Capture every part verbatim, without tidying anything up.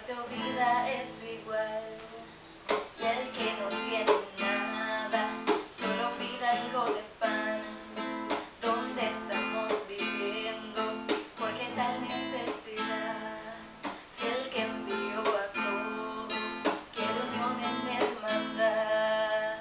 su vida es igual. Y el que no tiene nada, solo pide algo de pan. ¿Dónde estamos viviendo? ¿Por qué tal necesidad? Si el que envió a todos quiere unión en hermandad.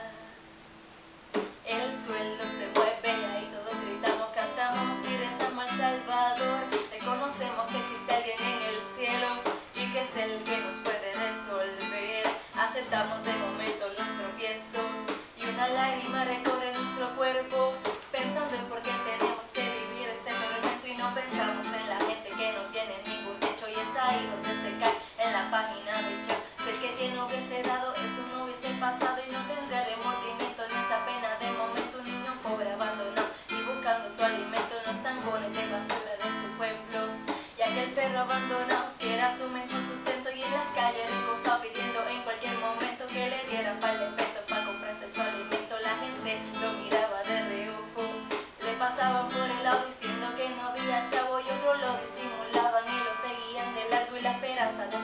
El suelo se mueve y ahí todos gritamos, cantamos y rezamos al Salvador. Reconocemos que existe alguien en el cielo y que es el que nos puede resolver. Aceptamos de momento los tropiezos y una lágrima recorre nuestro cuerpo, pensando en por qué tenemos que vivir este tormento, y no pensamos en la gente que no tiene ningún techo, y es ahí donde se cae en la página de chat. Si el que tiene hubiese dado, esto no hubiese pasado y no tendría remordimiento ni esa pena de momento. Un niño pobre abandonado y buscando su alimento en los zanjones de basura de su pueblo, y aquel perro abandonado que era su mejor sustento, y en las calles recostado pidiendo en cualquier momento que le dieran par de pesos para comprarse su alimento. La gente lo miraba de reojo, le pasaban por el lado diciendo que no había chavo, y otros lo disimulaban y lo seguían de largo, y la esperanza de